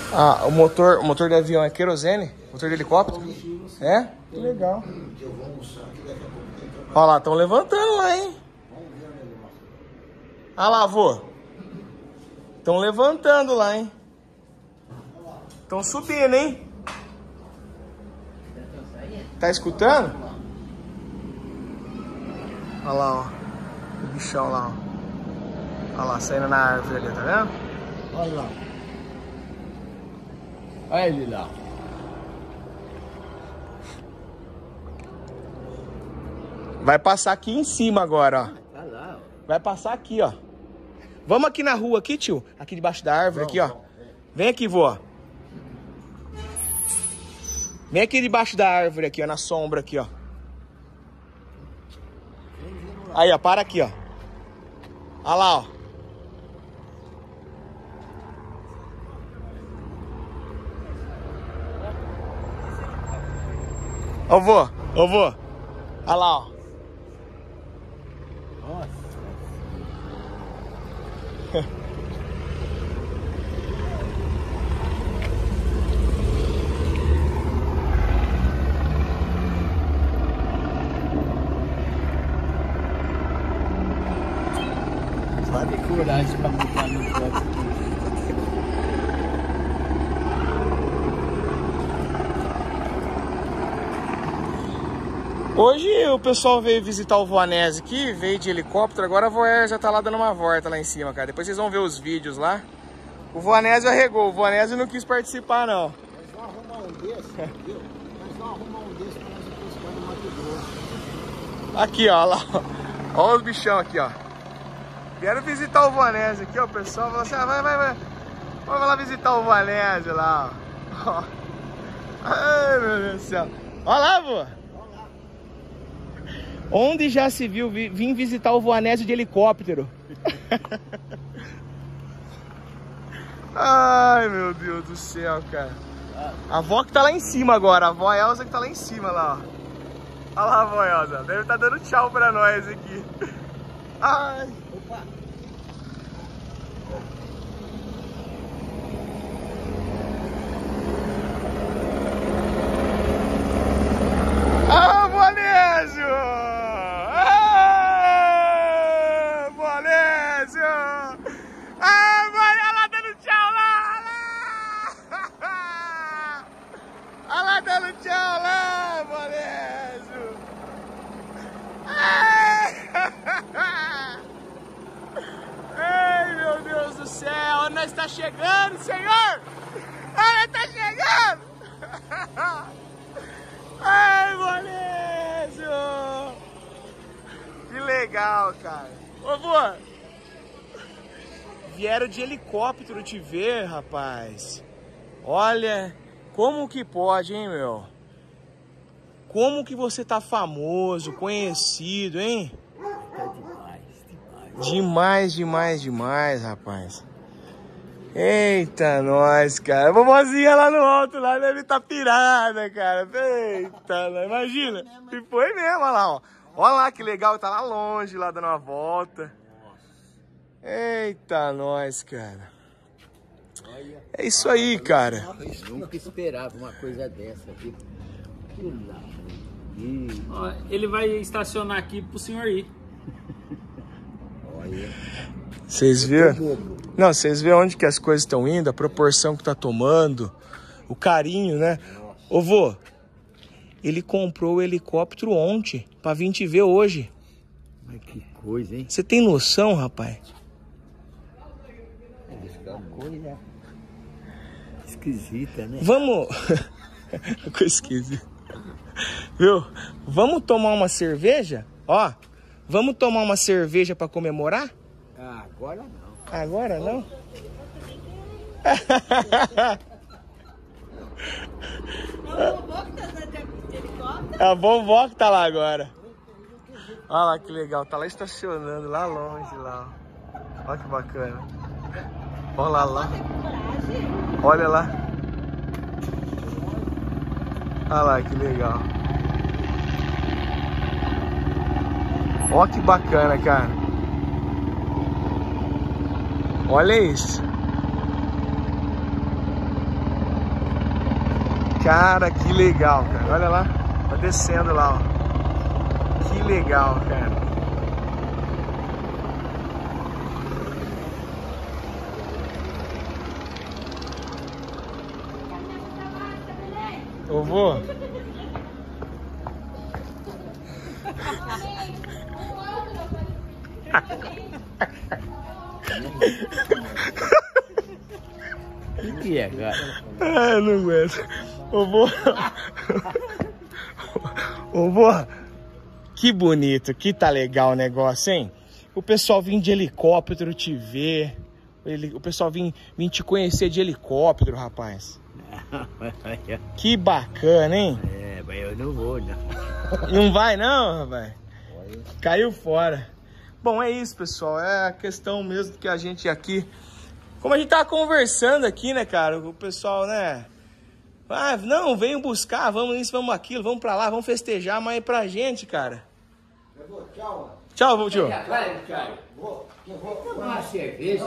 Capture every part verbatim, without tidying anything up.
Ah, o motor, o motor de avião é querosene? Motor de helicóptero? É? Que legal. Olha lá, estão levantando lá, hein? Olha lá, vô. Estão levantando lá, hein? Estão subindo, hein? Tá escutando? Olha lá, ó. O bichão lá, ó. Olha lá, saindo na árvore ali, tá vendo? Olha lá. Olha ele lá. Vai passar aqui em cima agora, ó. Tá lá, ó. Vai passar aqui, ó. Vamos aqui na rua, aqui, tio. Aqui debaixo da árvore, aqui, ó. Vem aqui, vô. Vem aqui debaixo da árvore, aqui, ó. Na sombra, aqui, ó. Aí, ó. Para aqui, ó. Olha lá, ó. Ô, vô. Ô, vô. Olha lá, ó. Nossa. Só de coragem pra botar no próprio. Hoje o pessoal veio visitar o Voanese aqui, veio de helicóptero, agora a Voer já tá lá dando uma volta lá em cima, cara. Depois vocês vão ver os vídeos lá. O Voanese arregou, o Voanese não quis participar, não. Nós vamos arrumar um desse, viu? Nós vamos arrumar um desse pra nós ir pescar no Mato Grosso. Aqui, ó, lá, ó. Ó os bichão aqui, ó. Vieram visitar o Voanese aqui, ó, o pessoal falou assim, ah, vai, vai, vai. Vamos lá visitar o Voanese lá, ó. Ai, meu Deus do céu. Olha lá, vô. Onde já se viu vir visitar o Voanese de helicóptero? Ai, meu Deus do céu, cara. A avó que tá lá em cima agora, a avó Elza que tá lá em cima, lá, ó. Olha lá a avó Elza, deve estar dando tchau pra nós aqui. Ai. Opa. Ah, Voanésio! Ah, Voanésio! Ah, olha lá dando tchau lá! lá. Olha lá dando tchau lá, Voanésio! Ai, meu Deus do céu! Onde nós está chegando, Senhor? Onde está chegando? Ai, Voanésio! Que legal, cara. Ô, vô, vieram de helicóptero te ver, rapaz. Olha, como que pode, hein, meu? Como que você tá famoso, conhecido, hein? Tá demais, demais. Demais, demais, demais, rapaz. Eita, nós, cara. A vovozinha lá no alto, lá deve estar pirada, cara. Eita, nós, imagina. E foi mesmo, olha lá, ó. Olha lá que legal, tá lá longe, lá dando uma volta. Eita, nós, cara. É isso aí, cara. Eu nunca esperava uma coisa dessa aqui. Ó, ele vai estacionar aqui pro senhor ir. Olha. Vocês viram? Não, vocês viram onde que as coisas estão indo, a proporção que tá tomando, o carinho, né? Ô, vô, ele comprou o helicóptero ontem pra vir te ver hoje. Mas que coisa, hein? Você tem noção, rapaz? É uma coisa esquisita, né? Vamos... Coisa esquisita. Viu? Vamos tomar uma cerveja? Ó, vamos tomar uma cerveja pra comemorar? Ah, agora não. Agora não? A vovó que tá lá agora. Olha lá que legal, tá lá estacionando, lá longe, lá. Olha que bacana. Olha lá, lá. Olha lá. Olha lá que legal. Olha que bacana, cara. Olha isso. Cara, que legal, cara. Olha lá, tá descendo lá, ó. Que legal, cara. Ô, vô. O que é, cara? Ah, não aguento. Ô, vô. Ô, vô. Que bonito, que tá legal o negócio, hein? O pessoal vem de helicóptero te ver. Ele, o pessoal vem, vem te conhecer de helicóptero, rapaz. Que bacana, hein? É, mas eu não vou, não. Não vai não, rapaz? Caiu fora. Bom, é isso, pessoal. É a questão mesmo que a gente aqui... Como a gente tava conversando aqui, né, cara? O pessoal, né? Ah, não, venham buscar, vamos isso, vamos aquilo, vamos pra lá, vamos festejar, mas é pra gente, cara. Eu vou, tchau. Tchau, vô, tio. Vai, tchau. Vou, eu vou tomar uma cerveja.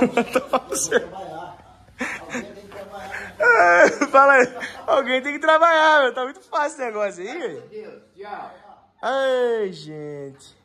Ah, fala aí. Alguém tem que trabalhar, meu. Tá muito fácil esse negócio aí. Meu Deus, tchau. Ai, gente.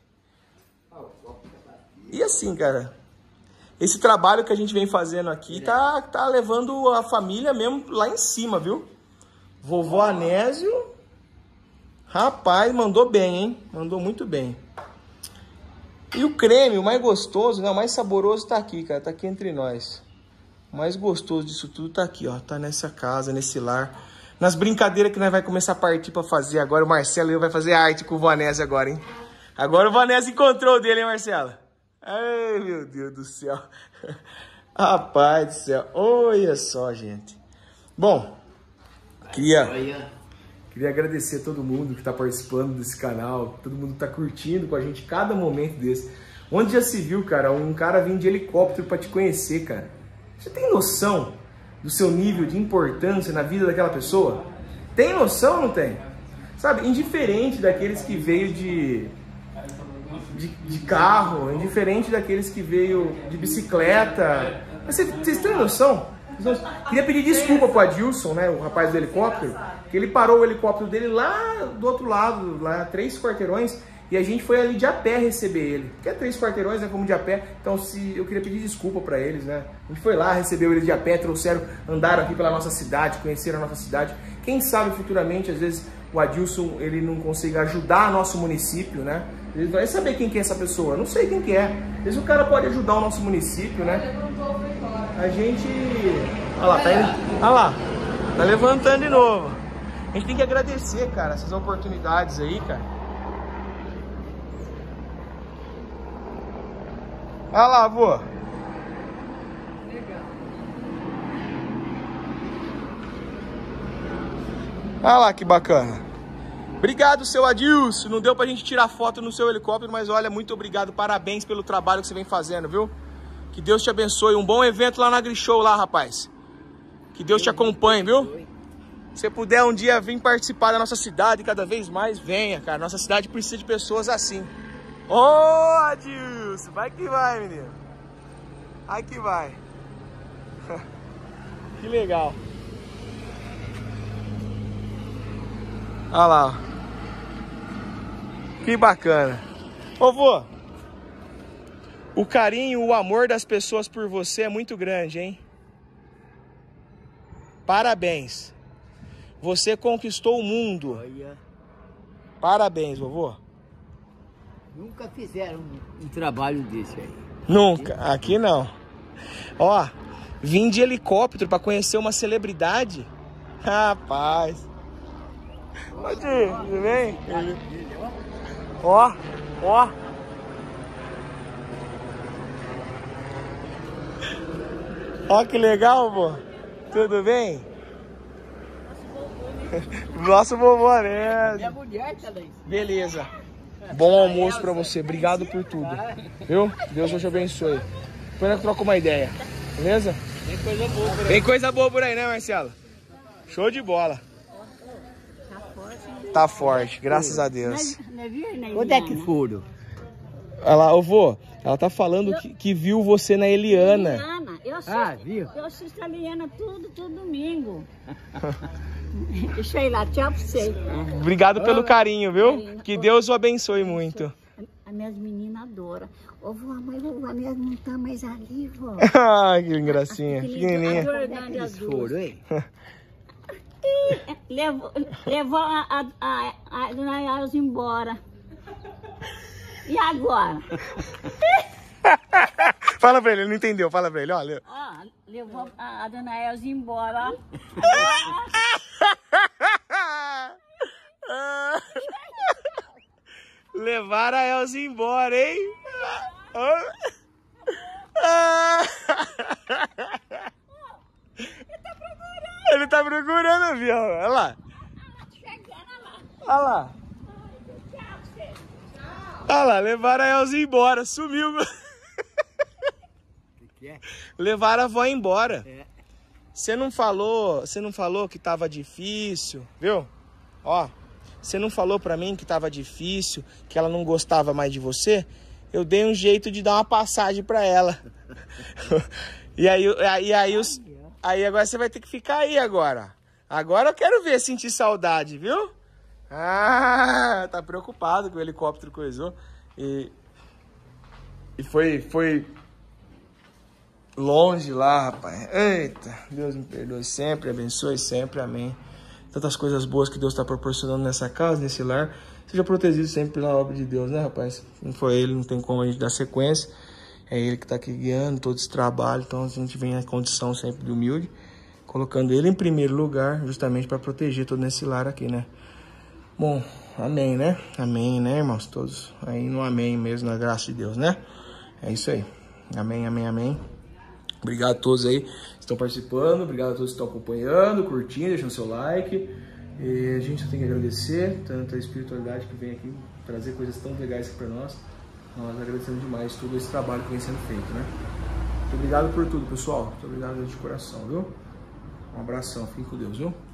E assim, cara, esse trabalho que a gente vem fazendo aqui tá, tá levando a família mesmo lá em cima, viu? Vovô Anésio, rapaz, mandou bem, hein? Mandou muito bem. E o creme, o mais gostoso, né? O mais saboroso tá aqui, cara. Tá aqui entre nós. O mais gostoso disso tudo tá aqui, ó. Tá nessa casa, nesse lar. Nas brincadeiras que nós vai começar a partir pra fazer agora. O Marcelo vai fazer arte com o Vanessa agora, hein? Agora o Vanessa encontrou o dele, hein, Marcelo? Ai, meu Deus do céu. Rapaz do céu. Olha só, gente. Bom, queria, queria agradecer a todo mundo que tá participando desse canal. Todo mundo tá curtindo com a gente cada momento desse. Onde já se viu, cara, um cara vindo de helicóptero pra te conhecer, cara. Você tem noção do seu nível de importância na vida daquela pessoa? Tem noção ou não tem? Sabe, indiferente daqueles que veio de, de, de carro, indiferente daqueles que veio de bicicleta. Mas vocês, vocês têm noção? Queria pedir desculpa pro Adilson, né, o rapaz do helicóptero, que ele parou o helicóptero dele lá do outro lado, lá três quarteirões, e a gente foi ali de a pé receber ele. Porque é três quarteirões, é como de a pé. Então se, eu queria pedir desculpa para eles, né? A gente foi lá, recebeu ele de a pé, trouxeram, andaram aqui pela nossa cidade, conheceram a nossa cidade. Quem sabe futuramente, às vezes, o Adilson, ele não consiga ajudar nosso município, né? Ele vai saber quem que é essa pessoa. Eu não sei quem que é. Às vezes o cara pode ajudar o nosso município, né? A gente... Olha lá, tá indo... Olha lá. Tá levantando de novo. A gente tem que agradecer, cara, essas oportunidades aí, cara. Olha lá, vô. Legal. Olha lá que bacana. Obrigado, seu Adilson. Não deu pra gente tirar foto no seu helicóptero, mas olha, muito obrigado. Parabéns pelo trabalho que você vem fazendo, viu? Que Deus te abençoe. Um bom evento lá na AgriShow, lá, rapaz. Que Deus te acompanhe, viu? Se você puder um dia vir participar da nossa cidade cada vez mais, venha, cara. Nossa cidade precisa de pessoas assim. Ô, oh, Adilson, vai que vai, menino. Vai que vai. Que legal. Olha lá. Que bacana. Ô, vô, o carinho, o amor das pessoas por você é muito grande, hein? Parabéns. Você conquistou o mundo. Olha. Parabéns, vovô. Nunca fizeram um, um trabalho desse aí. Nunca, aqui não. Ó, vim de helicóptero para conhecer uma celebridade. Rapaz. Pode ir, tudo bem? Ó, ó. Ó que legal, vô. Tudo bem? Nosso vovô, né? Minha mulher também. Beleza. Bom almoço pra você. Obrigado por tudo. Viu? Deus te abençoe. Depois nós trocamos uma ideia. Beleza? Tem coisa boa por aí. Tem coisa boa por aí, né, Marcelo? Show de bola. Tá forte, graças a Deus. Onde é que foram? Olha lá, ô vô, ela tá falando que, que viu você na Eliana. Eliana, Eu assisto, Ah, viu? eu assisto a Liana tudo, todo domingo. Deixa eu ir lá, tchau pra você. Obrigado pelo carinho, viu? Carinho. Que Deus o abençoe muito. As minhas meninas adoram. Ô, vó, mas a Vanessa não tá mais ali, vó. Ai, que gracinha. Pequenininha. Eles foram, hein? Levou, levou a, a, a, a Dona Elza embora. E agora? Fala pra ele, ele não entendeu. Fala pra ele, olha. Ó, levou a, a Dona Elza embora, ó. Levaram a Elza embora, hein? Ele tá procurando o avião. Olha lá. Olha lá. Olha lá, levaram a Elza embora. Sumiu. Que é? Levaram a avó embora. É. Você não falou, você não falou que tava difícil, viu? Ó, você não falou pra mim que tava difícil, que ela não gostava mais de você? Eu dei um jeito de dar uma passagem pra ela. E aí, aí, aí, os, aí agora você vai ter que ficar aí agora. Agora eu quero ver sentir saudade, viu? Ah, tá preocupado que o helicóptero coisou. E, e foi, foi longe lá, rapaz. Eita, Deus me perdoe sempre, abençoe sempre, amém. Tantas coisas boas que Deus está proporcionando nessa casa, nesse lar. Seja protegido sempre pela obra de Deus, né, rapaz? Não foi ele, não tem como a gente dar sequência. É ele que está aqui guiando todo esse trabalho. Então a gente vem na condição sempre de humilde, colocando ele em primeiro lugar, justamente para proteger todo esse lar aqui, né? Bom, amém, né? Amém, né, irmãos? Todos aí no amém mesmo, na graça de Deus, né? É isso aí. Amém, amém, amém. Obrigado a todos aí que estão participando, obrigado a todos que estão acompanhando, curtindo, deixando seu like. E a gente só tem que agradecer tanto a espiritualidade que vem aqui trazer coisas tão legais aqui para nós. Nós agradecemos demais todo esse trabalho que vem sendo feito, né? Muito obrigado por tudo, pessoal. Muito obrigado de coração, viu? Um abração, fiquem com Deus, viu?